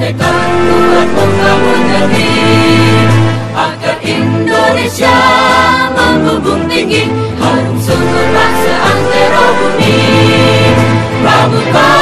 tekad buat membangun negeri, agar Indonesia membumbung tinggi, harum subur seantero bumi. Pramuka